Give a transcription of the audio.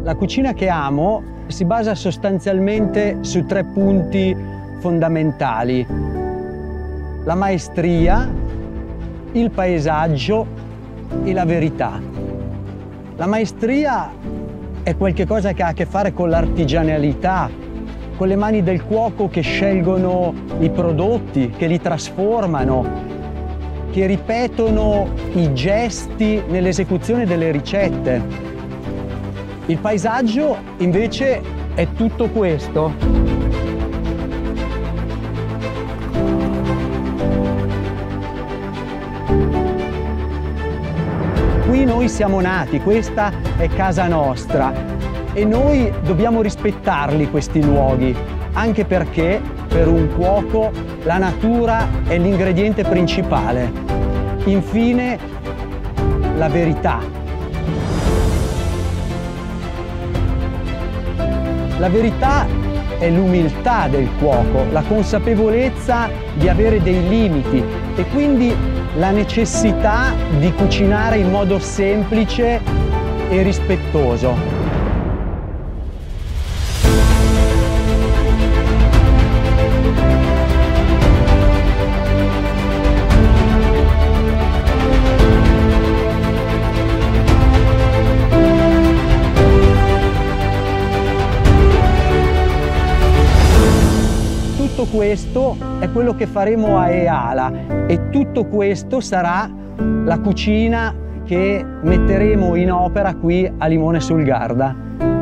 La cucina che amo si basa sostanzialmente su 3 punti fondamentali: la maestria, il paesaggio e la verità. La maestria è qualcosa che ha a che fare con l'artigianalità, con le mani del cuoco che scelgono i prodotti, che li trasformano, che ripetono i gesti nell'esecuzione delle ricette. Il paesaggio invece è tutto questo. Qui noi siamo nati, questa è casa nostra e noi dobbiamo rispettarli questi luoghi, anche perché per un cuoco la natura è l'ingrediente principale. Infine, la verità. La verità è l'umiltà del cuoco, la consapevolezza di avere dei limiti e quindi la necessità di cucinare in modo semplice e rispettoso. Tutto questo è quello che faremo a Eala e tutto questo sarà la cucina che metteremo in opera qui a Limone sul Garda.